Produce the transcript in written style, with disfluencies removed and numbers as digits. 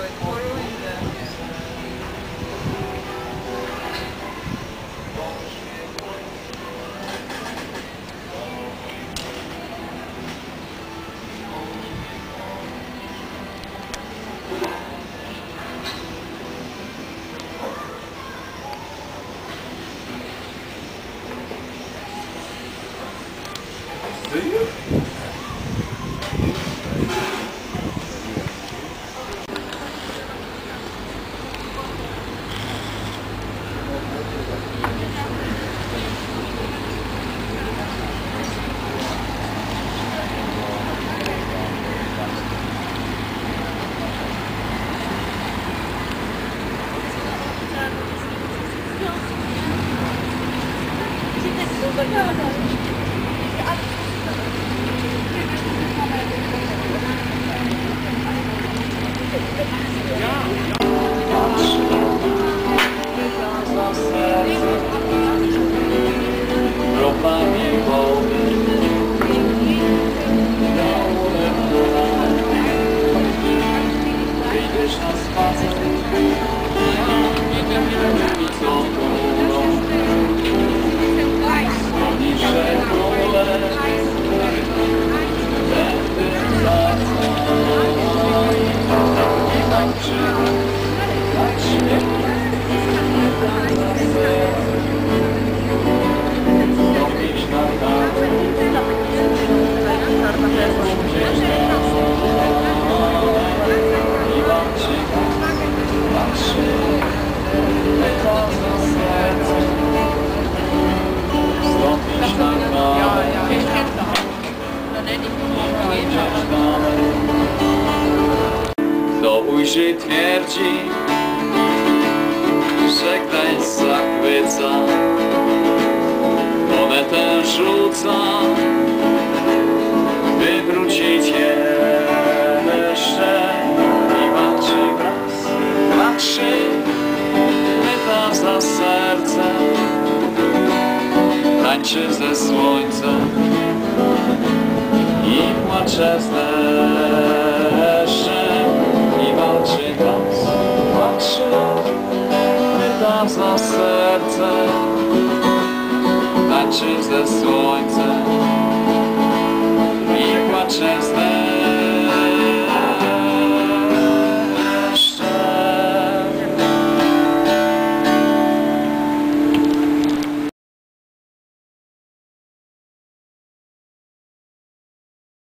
Kto ujrzy twierdzi, że Gdańsk zachwyca, monetę rzuca, by wrócić jeszcze i walczy wraz, patrzy, pyta za serce, tańczy ze słońcem i płacze z deszczem i walczy wraz, patrzy, pyta za serce, tańczy ze słońcem